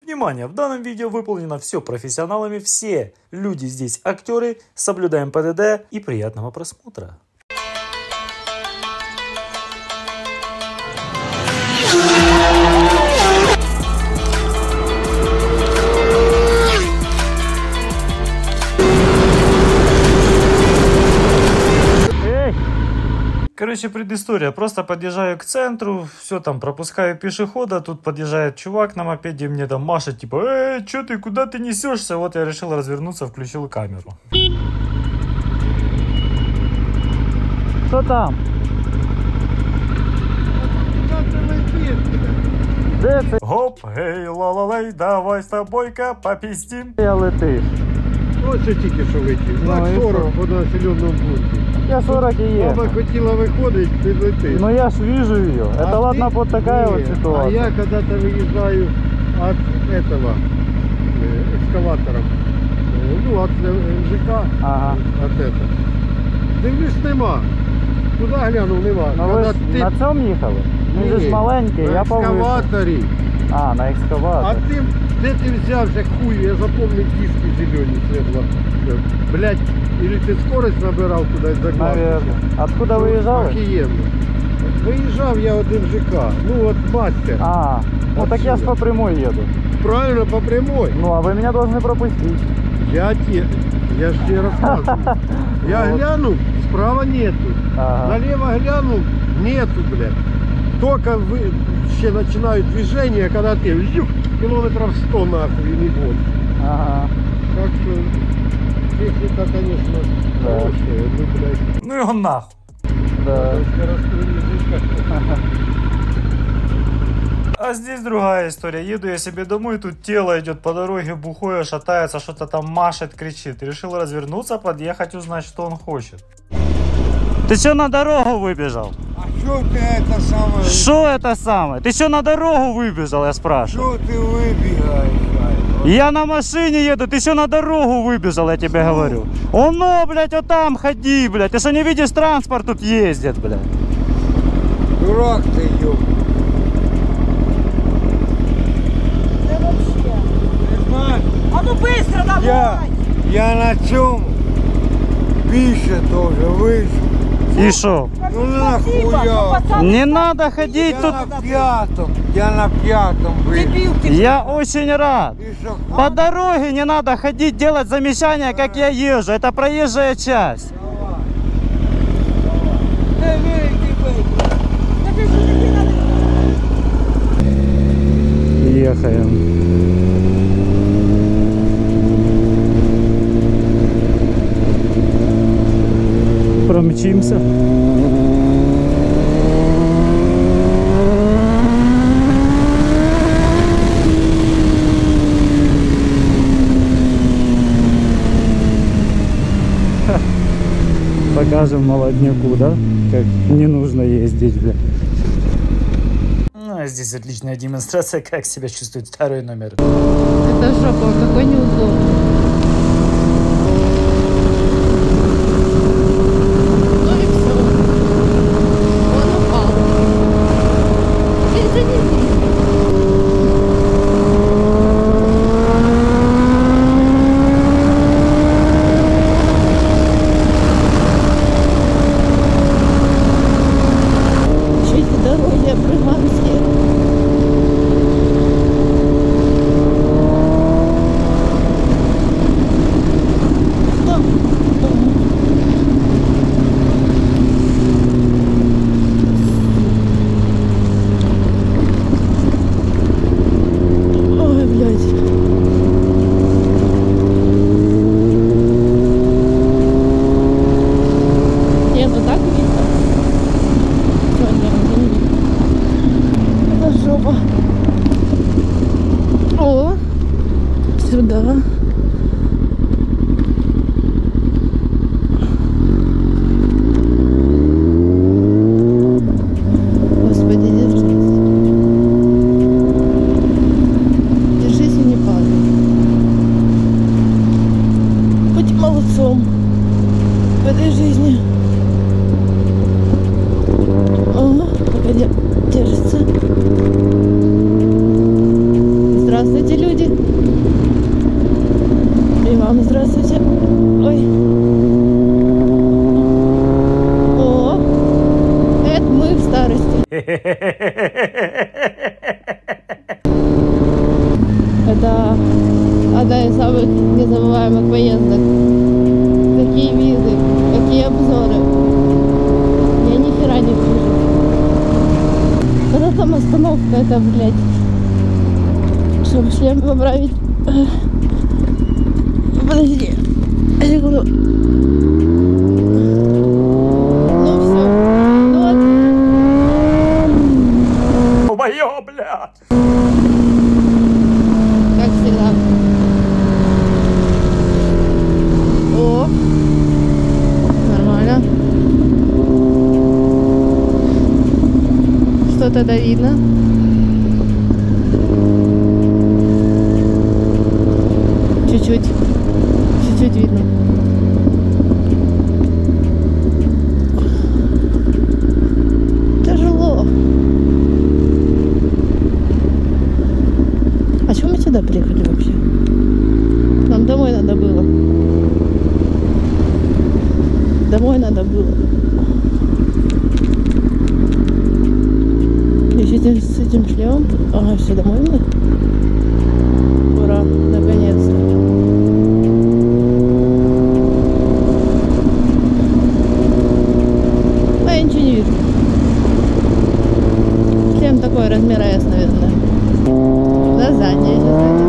Внимание! В данном видео выполнено все профессионалами, все люди здесь актеры, соблюдаем ПДД и приятного просмотра. Короче, предыстория. Просто подъезжаю к центру, все там, пропускаю пешехода, тут подъезжает чувак на мопеде, мне там машет, типа, чё ты, куда ты несешься? Вот я решил развернуться, включил камеру. Что там? Гоп, гей, ла-ла-лей, давай с тобой-ка попиздим. Я летиш. Ось що тільки що летів. Знак 40 по населеному пункті. Я 40 и есть. Мама хотела выходить, ты летишь. Но я ж вижу ее. Это А ладно, ты... вот такая вот ситуация. А я когда-то выезжаю от этого экскаватором, ну от ЖК, Ага. от этого. Дивлюсь, нема. Куда глянув, нема. Но вы ти... на цьому їхали? Він же ж маленький, на я повыше. екскаваторі. А, на А екскаваторі. ты, где ты взялся, хуй, я запомнил диски зеленые, светло. Блять, или ты скорость набирал куда-то за глаз? Наверное. Откуда выезжали? Охуенно. Выезжал я один ЖК, ну вот мастер. А, ну так я ж по прямой еду. Правильно, по прямой. Ну, а вы меня должны пропустить. Я ж тебе рассказываю. Я глянул, справа нету. Ага. Налево глянул, нету, блядь. Только вообще начинают движение, когда ты километров 100 нахуй и не больше. Ага. Так что техника, конечно, хорошая, ну, блядь. Ну его нахуй. Да. А здесь другая история. Еду я себе домой, тут тело идет по дороге, бухое, шатается, что-то там машет, кричит. Решил развернуться, подъехать, узнать, что он хочет. Ты что на дорогу выбежал? А что ты это самое? Что это самое? Ты что на дорогу выбежал, я спрашиваю? Что ты выбегаешь? Я на машине еду, ты что на дорогу выбежал, я тебе говорю. Оно, блядь, вот там ходи, блядь. Ты что не видишь, транспорт тут ездит, блядь. Дурак ты, ёбаный. А ну быстро давай! Я на чем? Выше тоже, выше. И шо? Ну нахуя? Не надо ходить тут. Я на пятом выше. Дебил ты! Я очень рад. И что? По дороге не надо ходить, делать замечания, как я езжу. Это проезжая часть. Ехаем. Промчимся. Покажем молодняку, да? Как не нужно ездить, бля. Ну, а здесь отличная демонстрация, как себя чувствует второй номер. Это жопа, какой неудобный. Ну и все. Он упал. Извините. Эти дороги обрываются. Ой, блядь. Не, ну так видно. Чё, не видно. Это жопа. О, сюда. Господи, держись. Держись и не падай. Будь молодцом в этой жизни. Ага, погоди, держится. Здравствуйте, люди. Это одна из самых незабываемых поездок. Какие виды, какие обзоры. Я ни хера не вижу. Когда там остановка, это, блядь, чтобы шлем поправить. Подожди. Секунду. Ну все. Ну вот. Моё, бля! Как всегда. О, нормально. Что-то да видно. Чуть-чуть. Чуть-чуть видно. Тяжело. А чего мы сюда приехали вообще? Нам домой надо было. Домой надо было. Еще с этим шлемом. Ага, все, домой мы. Ура, наконец-то. А я ничего не вижу. Шлем такой размера S, наверное. На заднее сейчас.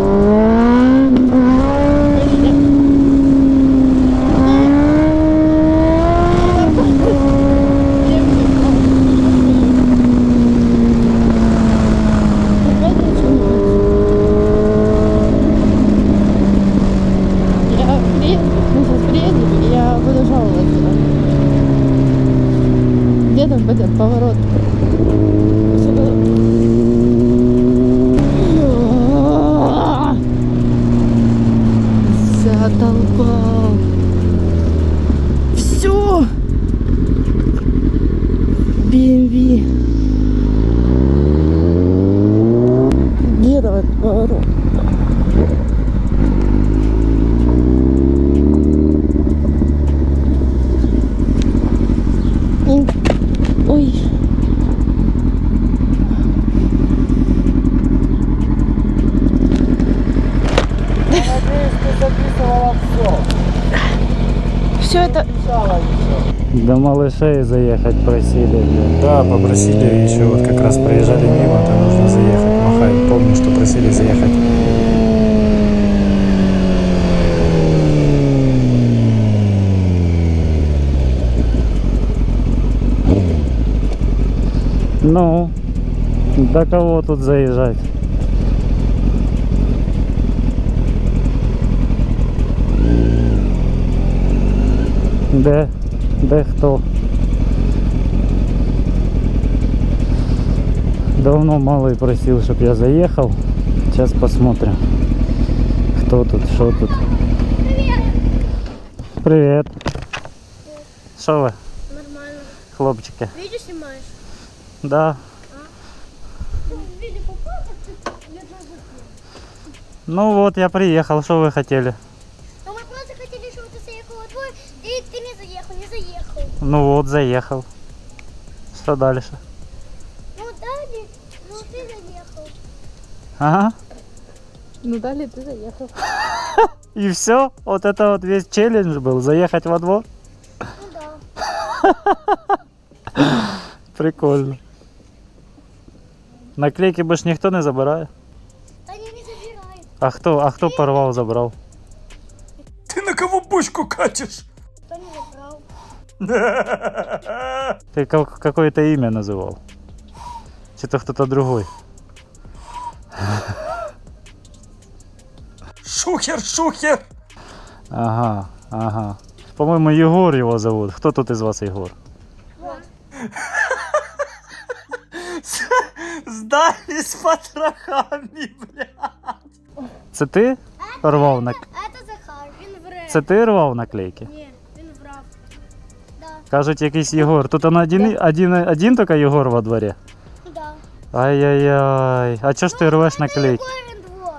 Где там этот поворот? Задолбал. Все. BMW. Где там этот поворот? Ой. Надеюсь, ты записывала все. Все это... До малышей заехать просили. Да, попросили еще, вот как раз проезжали мимо, там нужно заехать, махать. Помню, что просили заехать. Ну, до кого тут заезжать? Да кто? Давно малый просил, чтобы я заехал. Сейчас посмотрим, кто тут, что тут. Привет! Привет! Что вы, Нормально. хлопчики? Видео снимаешь? Да. Видео попал, как ты лежал. Ну вот, я приехал, что вы хотели? Но мы просто хотели, чтобы ты заехал во двор, и ты не заехал, не заехал. Ну вот, заехал. Что дальше? Ну дали, ну ты заехал. Ага. Ну далее ты заехал. И все? Вот это вот весь челлендж был, заехать во двор? Ну да. Прикольно. Наклейки больше никто не забирає? Да они не забирают. А хто порвал, забрал? Ты на кого бочку катишь? Кто не забрал. Ты какое-то имя называл? Что-то кто-то другой. Шухер, шухер! Ага, ага. По-моему, Егор его зовут. Кто тут из вас Егор? Вот. Сдали с потрохами, бля. Це ти рвав на... Это Захар, він вре. Це ти рвав наклейки? Ні, він врав. Да, Кажуть, якийсь Єгор. Тут один тільки Єгор во дворі? да. Ай-яй-яй. А чого ж ти рвеш наклейки? Який він двор?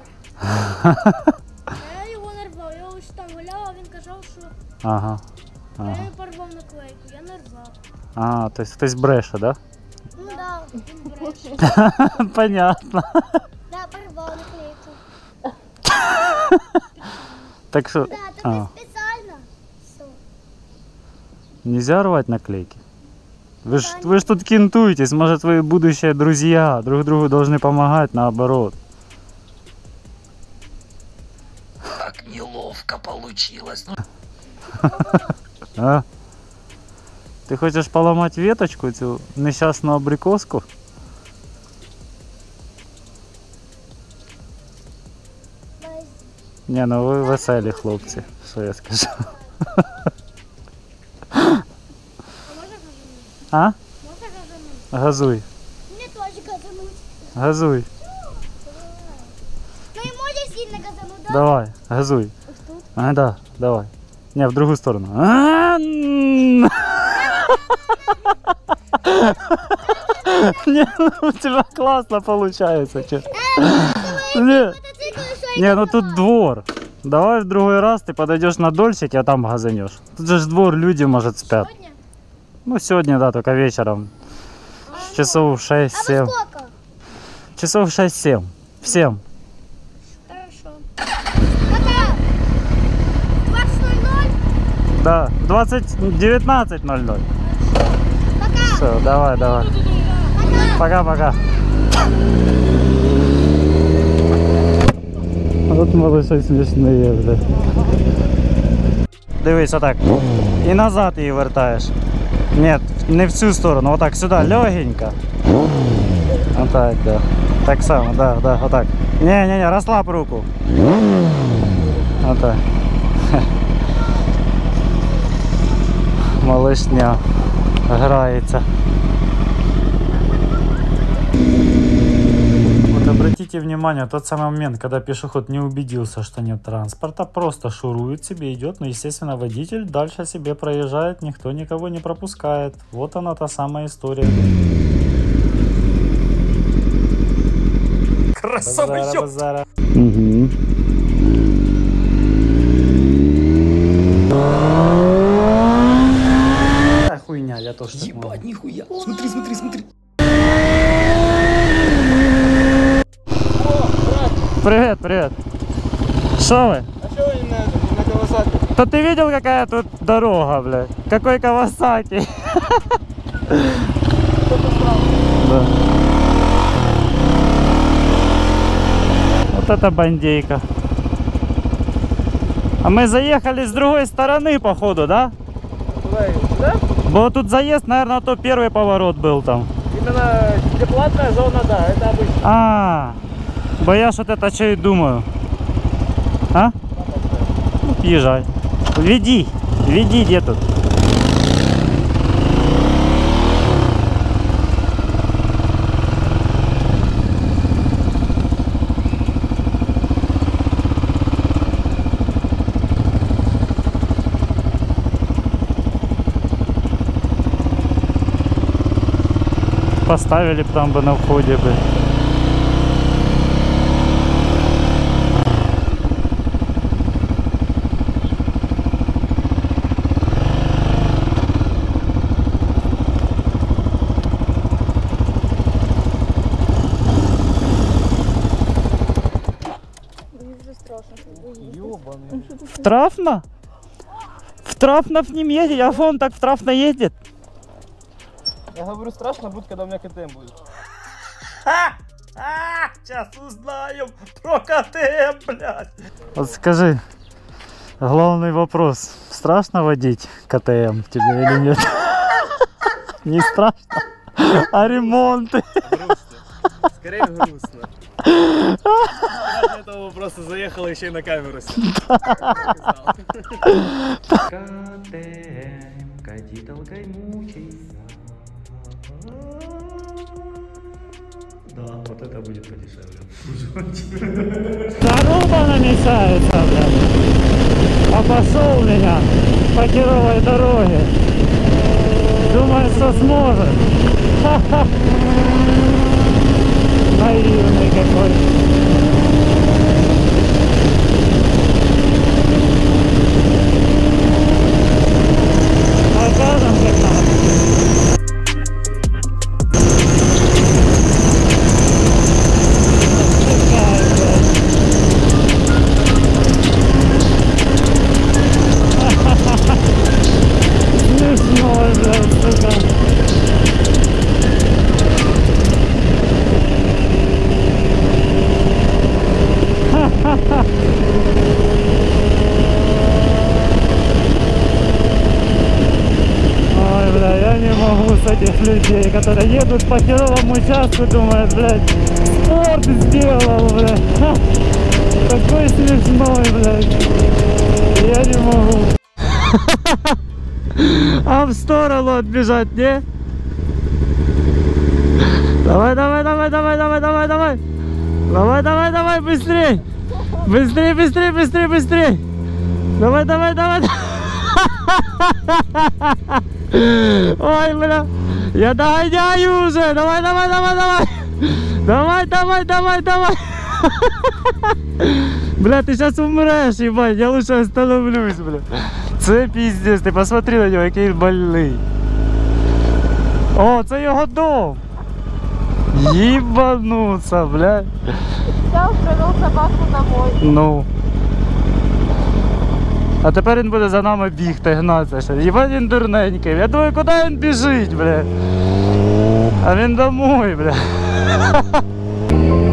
Я його не рвав, я ось там гуляв, а він казав, що Ага. я Ага. не порвав наклейку, я не рвав. А, то есть хтось бреше, да? Ну да. Понятно. Да, порвал наклейку. Так что... Да, только специально. Все. Нельзя рвать наклейки? Вы ж тут кентуетесь, может вы будущие друзья, друг другу должны помогать, наоборот. Как неловко получилось. А? Ты хочешь поломать веточку, эту несчастную абрикоску? Не, ну ви веселі хлопці, що я скажу. А? Можно газануть? Газуй, Мне тоже газануть. газуй, Ну и можно сильно газануть, да? давай, газуй. А, да, давай. Не, в другую сторону. Не, ну у тебя классно получается. чё. Не, Мотоцикл еще не, ну тут двор. Давай в другой раз ты подойдешь на дольщик, а там газанешь. Тут же ж двор, люди, может, спят. сегодня. Ну, сегодня, да, только вечером. Часов А во 6-7. сколько? Часов 6-7. В 7. Хорошо. Пока. 20:00. Да, 19:00. Пока. Все, давай, давай. Пока. Пока-пока. От малыши смішні, бля. Дивись, отак. І назад її вертаєш. Ні, не в цю сторону, отак, сюди, легенько. Отак, да. Так само, да, да, отак. Не, розслаб руку. Отак. Малышня грається. Вот обратите внимание, тот самый момент, когда пешеход не убедился, что нет транспорта, просто шурует себе, идет, но, естественно, водитель дальше себе проезжает, никто никого не пропускает. Вот она, та самая история. Красава, Базара, ёп! базара. Угу. Хуйня, я тоже так могу. Ебать, нихуя. Смотри, смотри, смотри. Привет, привет. Что вы? А что вы на Кавасаки? Да ты видел, какая тут дорога, блядь? Какой Кавасаки? Да. Вот это бандейка. А мы заехали с другой стороны, походу, да? Куда? Сюда? Бо тут заезд, наверное, то первый поворот был там. Именно где платная зона, да, это обычно. А, бо я ж вот это что и думаю. А? Ну, езжай. Веди, веди, где тут? Поставили б там бы на входе бы. В Трафно? В Трафно в ним едет, а он так в Трафно едет. Я говорю, страшно будет, когда у меня КТМ будет. Сейчас узнаем про КТМ, блядь. Вот скажи, главный вопрос. Страшно водить КТМ тебе или нет? Не страшно? А ремонты? Грустно. Скорее грустно. Ради этого вопроса заехала еще и на камеру. КТМ, кати толкай мучайся. Да, вот это будет подешевле. Заруба намечается, блядь. Обошел меня по херовой дороге. Думает, что сможет. Ха-ха. Наивный какой. Покажем, как надо. Ой, бля, я не могу с этих людей, которые едут по херовому участку, думают, блядь, спорт сделал, блядь. Ха, такой смешной, блядь. Я не могу. А в сторону отбежать, не? Давай, давай, давай, давай, давай, давай, давай. Давай, давай, давай, быстрей. Быстрей, быстрей, быстрей, быстрей. Давай, давай, давай. Ой, бля. Я догоняю уже. Давай, давай, давай, давай. Давай, давай, давай, давай. Бля, ты сейчас умрешь, ебать. Я лучше остановлюсь, бля. Це пиздец, ти посмотри на нього, який він больний. О, це його дом. Ебануться, бля. Взял, привел собаку домой. Ну. А тепер він буде за нами бігти, гнатися ще. Єбать він дурненький. Я думаю, куди він біжить, бля. А він домой, бля.